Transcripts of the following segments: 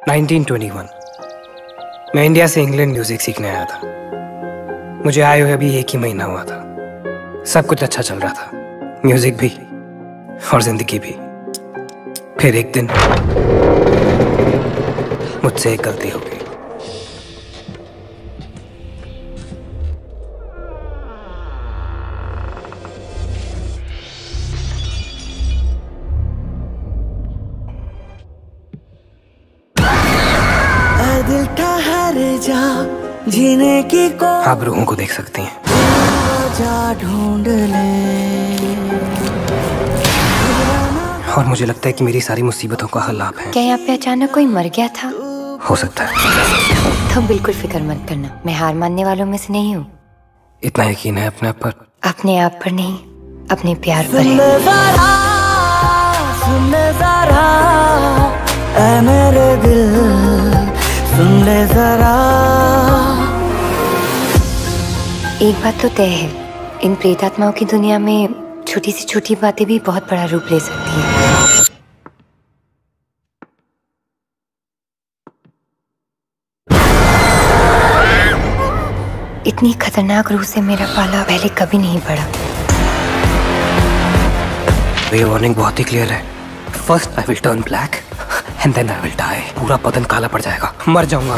1921 मैं इंडिया से England music सीखने आया था। मुझे आए हुए अभी 1 ही महीना हुआ था। सब कुछ अच्छा चल रहा था, म्यूजिक भी और जिंदगी भी। फिर एक दिन मुझसे एक गलती हो गई। दिल ठहर जा जीने की को आप रूहों को देख सकती हैं। जा ढूंढ ले। और मुझे लगता है कि मेरी सारी मुसीबतों का हल आप हैं। क्या यहाँ पे अचानक कोई मर गया था? हो सकता है। तुम बिल्कुल फिक्र मत करना, मैं हार मानने वालों में से नहीं हूँ। इतना यकीन है अपने आप पर? अपने आप पर नहीं, अपने प्यार पर है। सुन ले जरा ऐ मेरे दिल, सुन ले जरा। एक बात तो तय है, इन प्रेतात्माओं की दुनिया में छोटी सी छोटी बातें भी बहुत बड़ा रूप ले सकती हैं। इतनी खतरनाक रूह से मेरा पाला पहले कभी नहीं पड़ा। ये वार्निंग बहुत ही क्लियर है। First I will turn black and then I will die. पूरा बदन काला पड़ जाएगा, मर जाऊंगा।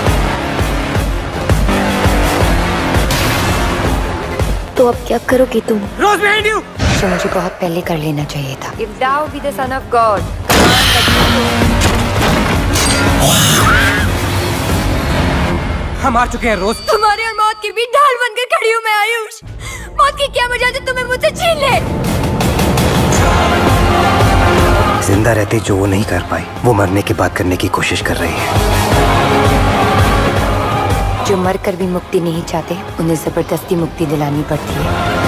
तो अब क्या करोगे तुम? Rose behind you. जो मुझे बहुत पहले कर लेना चाहिए था। If thou be the son of God, हम हार चुके हैं रोज। तुम्हारी और मौत के बीच ढाल बनकर खड़ी हूँ मैं आयुष। मौत की क्या वजह जो तुम्हें मुझसे छीन ले? जिंदा रहते जो वो नहीं कर पाई, वो मरने के बाद करने की कोशिश कर रही है। जो मर कर भी मुक्ति नहीं चाहते, उन्हें जबरदस्ती मुक्ति दिलानी पड़ती है।